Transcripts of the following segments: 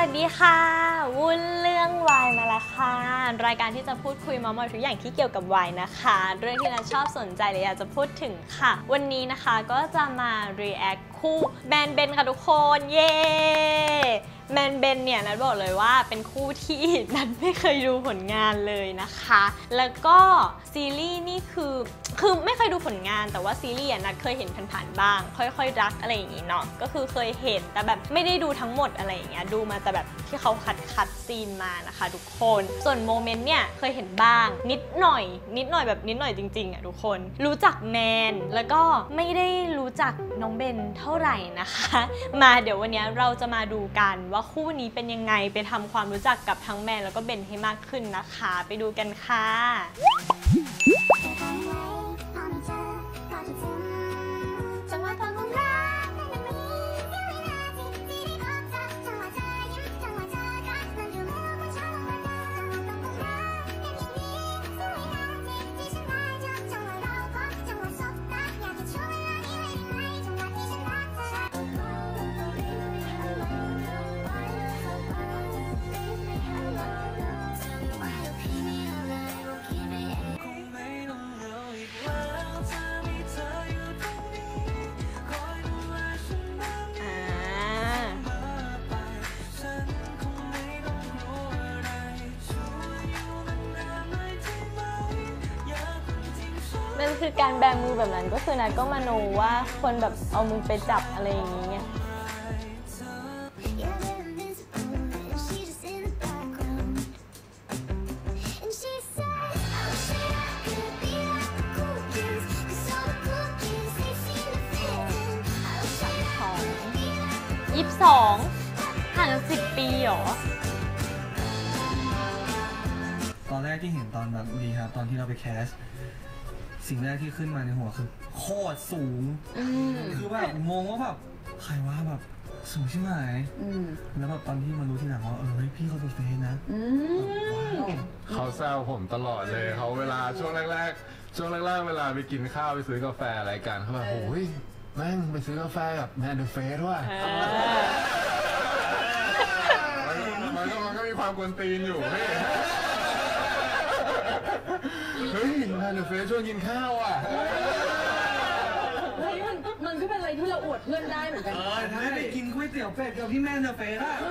วัสดีค่ะวุ่นเรื่องวายมาแล้วค่ะรายการที่จะพูดคุยเมาท์มอยทุกอย่างที่เกี่ยวกับวายนะคะเรื่องที่นัทชอบสนใจเลยอยากจะพูดถึงค่ะวันนี้นะคะก็จะมา react คู่แมนเบนค่ะทุกคนเย้แมนเบนเนี่ยนัทบอกเลยว่าเป็นคู่ที่นัทไม่เคยดูผลงานเลยนะคะแล้วก็ซีรีส์นี่คือไม่เคยดูผลงานแต่ว่าซีรีส์นัทเคยเห็นผ่านๆบ้างค่อยๆรักอะไรอย่างงี้เนาะก็คือเคยเห็นแต่แบบไม่ได้ดูทั้งหมดอะไรอย่างเงี้ยดูมาแต่แบบที่เขาคัดซีนมานะคะทุกคนส่วนโมเมนต์เนี่ยเคยเห็นบ้างนิดหน่อยแบบนิดหน่อยจริงๆอ่ะทุกคนรู้จักแมนแล้วก็ไม่ได้รู้จักน้องเบนเท่าไหร่นะคะมาเดี๋ยววันนี้เราจะมาดูกันว่าคู่นี้เป็นยังไงไปทำความรู้จักกับทั้งแมนแล้วก็เบนให้มากขึ้นนะคะไปดูกันค่ะมันคือการแบมือแบบนั้นก็คือนัทก็มโนว่าคนแบบเอามือไปจับอะไรอย่างนี้ไง22ห่างกัน10 ปีหรอตอนแรกที่เห็นตอนแบบดีครับตอนที่เราไปแคสสิ่งแรกที่ขึ้นมาในหัวคือโคตรสูงคือแบบงงว่าแบบใครว่าแบบสูงใช่ไหมแล้วแบบตอนที่มารู้ทีหลังว่าพี่เขาเป็นเฟซนะเขาแซวผมตลอดเลยเขาเวลาช่วงแรกเวลาไปกินข้าวไปซื้อกาแฟอะไรกันเขาแบบโอ้ยแม่งไปซื้อกาแฟกับแมนเดอร์เฟสว่ะมันก็มีความกวนตีนอยู่เฮ้ยแมนเดอร์เฟสชวนกินข้าวอ่ะมันก็เป็นอะไรที่เราอวดเพื่อนได้เหมือนกันถ้าไปกินก๋วยเตี๋ยวเป็ดกับพี่แมนเดอร์เฟสอะ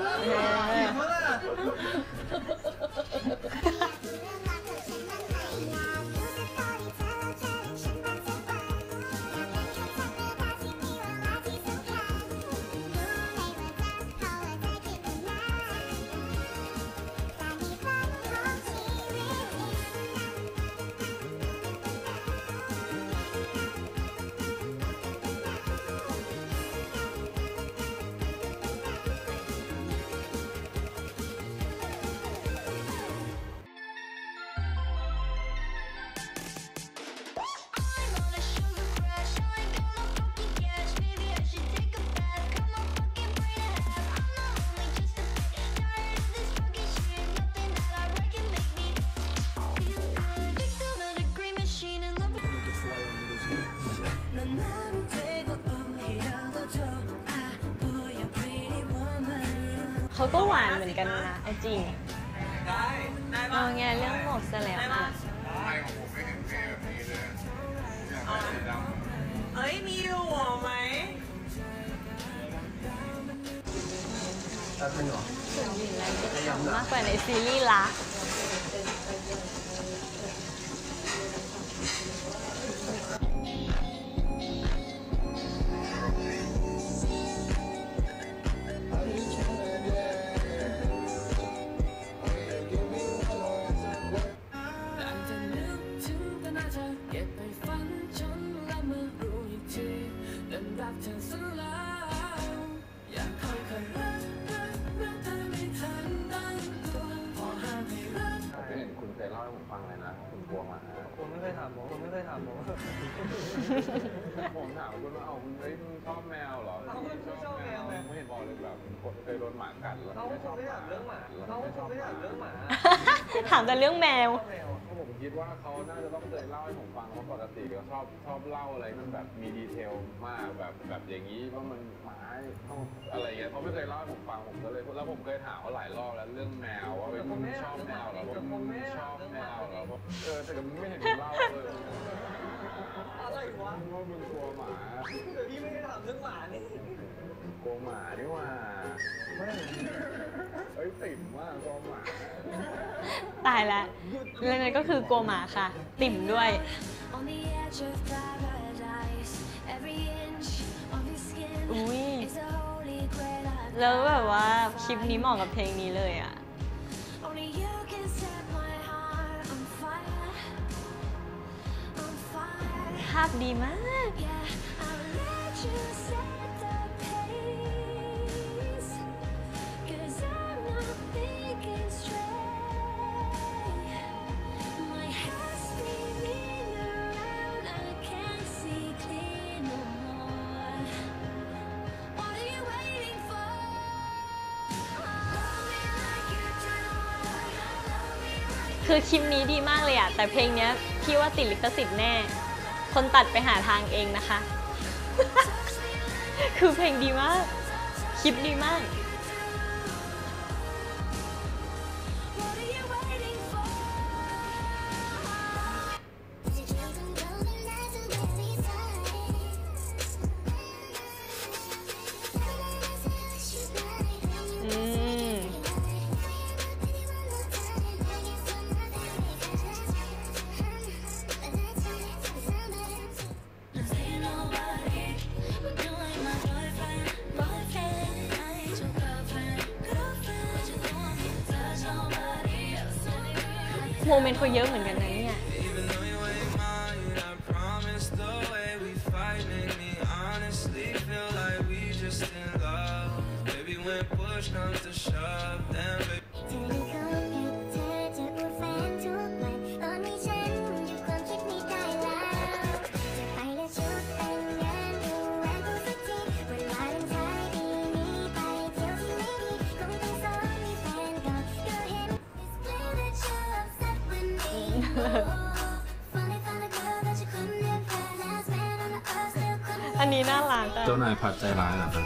เขาก็หวานเหมือนกันนะเอาจริงเอาไงเรื่องหมดซะแล้วอ่ะมีอยู่หัวไหมสุดหญิงแรงจะทำมากกว่าในซีรีส์ละฟังเลยนะคุณกลัวหมาคุณไม่เคยถามผมผมถามคุณว่าคุณชอบแมวเหรอชอบแมวไม่เห็นบอกเลยแบบเคยโดนหมากัดแล้วเขาไม่ถามเรื่องหมาถามแต่เรื่องแมวผคิดว่าเขาน่าจะต้องเคยเล่าให้ผมฟังเพราะปกติก็ชอบเล่าอะไรมันแบบมีดีเทลมากแบบอย่างนี้ว่ามันหมายอะไรเงี้ยเขาไม่เคยเล่าให้ผมฟังผมก็เลยแล้วผมเคยถามเขาหลายรอบแล้วเรื่องแมวว่าเป็นชอบแมวเหรอผมชอบแมวเหรอแต่ก็ไม่เห็นเล่าเลยอะไรวะว่ามึงกลัวหมาแต่พี่ไม่ได้ถามเรื่องหมานี่กลัวหมานี่ว่าเฮ้ยติ่มมากกลัวหมาตายแล้วเรื่องนั้นก็คือกลัวหมาค่ะ ติ่มด้วย On the edge of paradise, every inch of your skin อุ้ย is a holy grail. แล้วแบบว่าคลิปนี้เหมาะกับเพลงนี้เลยอ่ะ Only you can set my heart on fire, on fire. ภาพดีมาก Yeah, I'll let you set the pace, 'cause I'm not thinking straight. My head's spinning around, I can't see clear no more. What are you waiting for? Love me like you do. Love me like คือคลิปนี้ดีมากเลยอะแต่เพลงเนี้ยพี่ว่าติดลิขสิทธิ์แน่ คนตัดไปหาทางเองนะคะ คือเพลงดีมาก คลิปดีมาก What are you waiting for? อืม Ain't nobody but you ain't my boyfriend, boyfriend. I ain't your girlfriend, girlfriend. But you don't want me to touch nobody else anyway. โมเมนต์เขาเยอะเหมือนกันนะเนี่ย Even though you ain't mine, I promise the way we fight make me honestly feel like we just in love. Baby, when push comes to shove, then baby. จะไม่ขอหยุดเธอจะอวดแฟนทุกวันตอนนี้ฉันหยุดความคิดนี้ได้แล้วจะไปและชุดแต่งงานดูแหวนกูสักทีวันวาเลนไทน์ปีนี้ไปเที่ยวที่ไม่ดีคงต้องซ้อนมีแฟนก่อนก็เห็น It's clear that you're upset with me. Finally found a girl that you couldn't have had. Last man on the earth still couldn't อันนี้น่ารักอะเจ้านายผัดใจร้ายเหรอครับ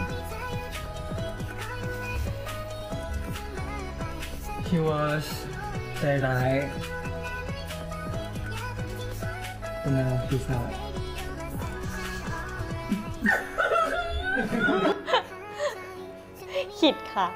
He was ใจร้ายเป็นแนวปีศาจขิดค่ะ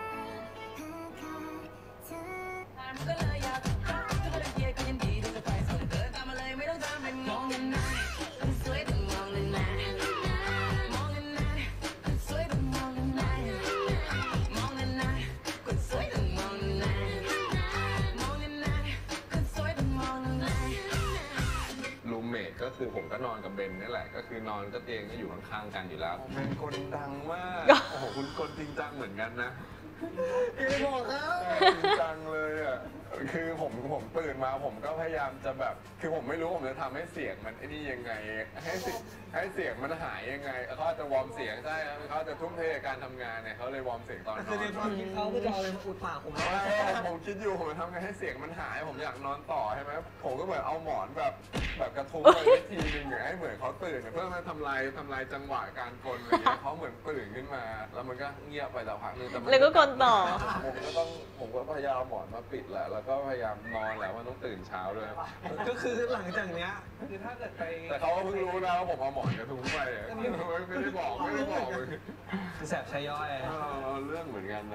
ก็เลยอยากก็เลยเกียร์ก็ยินดีที่จะไปส่งเกิดตามมาเลยไม่ต้องตามไปมองกันนะคนสวยต้องมองเลยนะมองกันนะคนสวยต้องมองกันนะมองกันนะคนสวยต้องมองกันนะมองกันนะคนสวยต้องมองกันนะรูมเมทก็คือผมก็นอนกับเบนนี่แหละ ก็คือนอนก็เตียงก็อยู่ข้างๆกันอยู่แล้วเป็นคนดังมาก โอ้โหคุณคนจริงจังเหมือนกันนะพี่บอกครับจริงจังเลยอ่ะ คือผมตื่นมาผมก็พยายามจะแบบ คือผมไม่รู้ผมจะทำให้เสียงมันไอ้นี่ยังไง ให้เสียงมันหายยังไงเขาจะวอร์มเสียงใช่เขาจะทุ่มเทกับการทำงานเนี่ยเขาเลยวอร์มเสียงตอนนคืออนในความคิดเขาก็จะเอาอะไรมาอุดปากผมแล้วผมคิดอยู่ผมจะทำไงให้เสียงมันหายผมอยากนอนต่อใช่ไหมผมก็เหมือนเอาหมอนแบบกระทุ้งไปทีนึงให้เหมือนเขาตื่นเพื่อมาทำลายจังหวะการกลนอะไรเงี้ยเขาเหมือนตื่นขึ้นมา แล้วมันก็เงียบไปสักพักนึงแต่มันแล้วก็กลต่อผมก็พยายามเอาหมอนมาปิดแหละแล้วก็พยายามนอนแหละว่าต้องตื่นเช้าด้วยก็คือหลังจากเนี้ยคือถ้าเกิดไปแต่เขาก็เพิ่งรู้นะว่าผมเอาหมอนกระทุ้งไปอะไม่ได้บอกเลยคือแสบชะย่อยเรื่องเหมือนกันนะ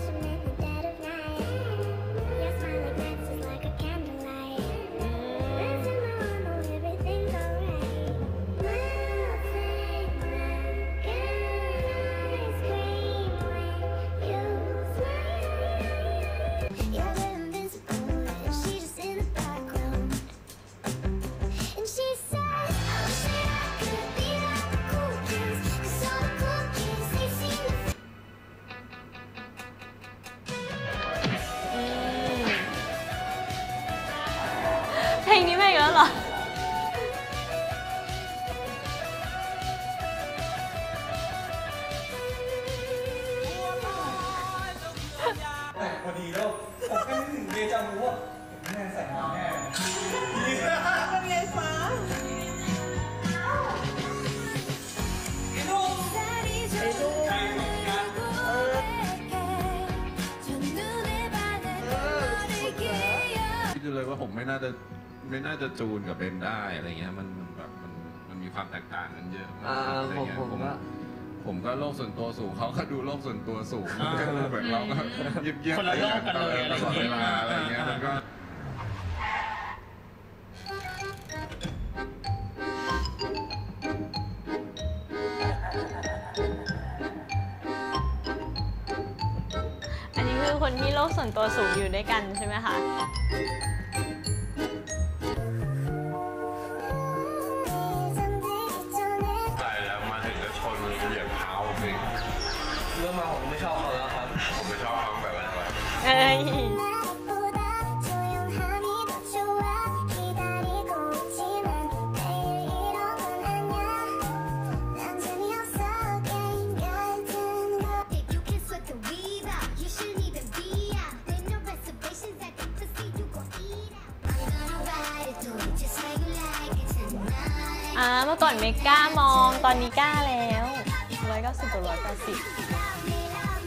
And she said, I wish that I could be like the cool kids, 'cause all the cool kids, they seem to อืมไม่น่าจะจูนกับเบนได้อะไรเงี้ยมันมีความแตกต่างกันเยอะมากอะไรเงี้ยผมก็โลกส่วนตัวสูงเขาก็ดูโลกส่วนตัวสูงก็เหมือนเราก็เยียบคนละโลกกันเลยอะไรตลอดเงี้เวย ลาอะไรเงี้ยมันก็อันนี้คือคนที่โลกส่วนตัวสูงอยู่ด้วยกันใช่ไหมคะตายแล้วมาถึงก็ชนเหยียบเท้าผมเองเรื่องมาผมไม่ชอบเขาแล้วครับผมไม่ชอบเขาแบบนั้นเลยเอ้ย เมื่อก่อนไม่กล้ามองตอนนี้กล้าแล้ว190กับ180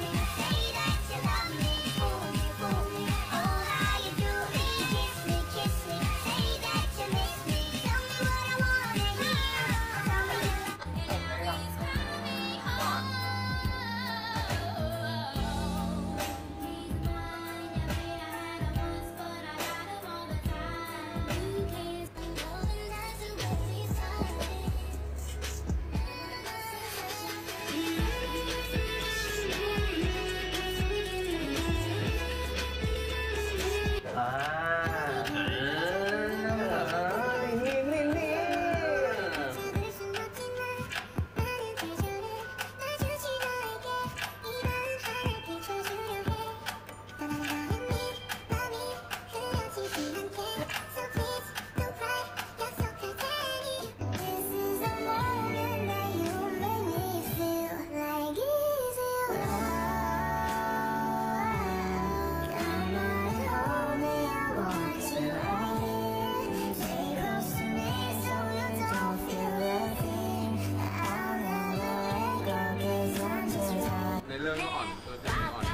ในเรื่องก็อ่อนตัวจริงอ่อน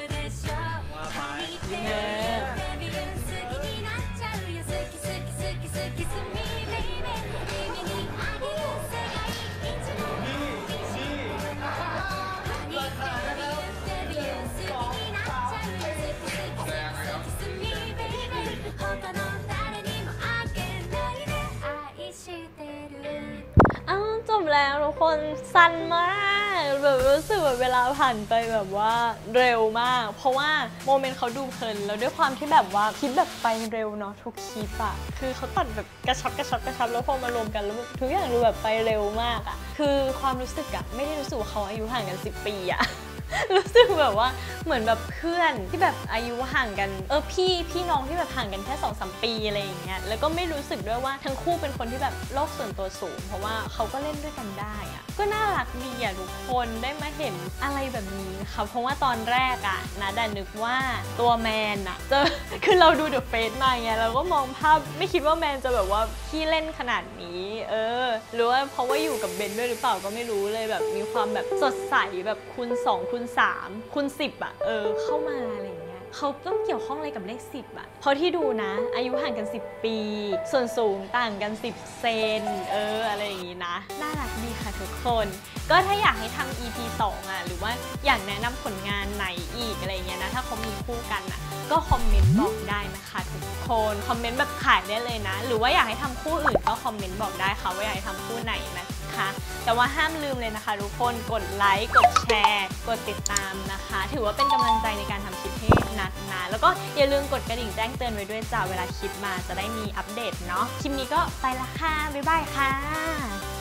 อ้าวจบแล้วทุกคนสั้นมากแบบรู้สึกแบบเวลาผ่านไปแบบว่าเร็วมาก เพราะว่าโมเมนต์เขาดูเพลินแล้วด้วยความที่แบบว่าคลิปแบบไปเร็วเนาะทุกคลิปอะคือเขาตัดแบบกระชับแล้วพอมารวมกันแล้วทุกอย่างดูแบบไปเร็วมากอะคือความรู้สึกอะไม่ได้รู้สึกว่าเขาอายุห่างกัน10 ปีอะ รู้สึกแบบว่าเหมือนแบบเพื่อนที่แบบอายุห่างกันพี่น้องที่แบบห่างกันแค่ 2-3 ปีอะไรอย่างเงี้ยแล้วก็ไม่รู้สึกด้วยว่าทั้งคู่เป็นคนที่แบบโลกส่วนตัวสูงเพราะว่าเขาก็เล่นด้วยกันได้อะก็น่ารักดีอะทุกคนได้มาเห็นอะไรแบบนี้ค่ะเพราะว่าตอนแรกอะนะดันนึกว่าตัวแมนอะจะ คือเราดูเดอะเฟซมาไงเราก็มองภาพไม่คิดว่าแมนจะแบบว่าขี้เล่นขนาดนี้หรือว่าเพราะว่าอยู่กับเบนด้วยหรือเปล่าก็ไม่รู้เลยแบบมีความแบบสดใสแบบคูณ2คูณ3คูณ10อะเข้ามาอะไรอย่างเงี้ยเขาต้องเกี่ยวข้องอะไรกับเลข10อะเพราะที่ดูนะอายุห่างกัน10 ปีส่วนสูงต่างกัน10 เซนอะไรอย่างงี้นะน่ารักดีค่ะทุกคนก็ถ้าอยากให้ทำ EP 2อะหรือว่าอยากแนะนำผลงานไหนอีกอะไรเงี้ยนะถ้าเขามีคู่กันอะก็คอมเมนต์บอกได้นะคะทุกคนคอมเมนต์แบบขายได้เลยนะหรือว่าอยากให้ทำคู่อื่นก็คอมเมนต์บอกได้ค่ะว่าอยากให้ทำคู่ไหนนะคะแต่ว่าห้ามลืมเลยนะคะทุกคนกดไลค์กดแชร์กดติดตามนะคะถือว่าเป็นกำลังใจในการทำคลิปให้นัดนะแล้วก็อย่าลืมกดกระดิ่งแจ้งเตือนไว้ด้วยจ้าเวลาคลิปมาจะได้มีอัปเดตเนาะคลิปนี้ก็ไปละค่ะบ๊ายบายค่ะ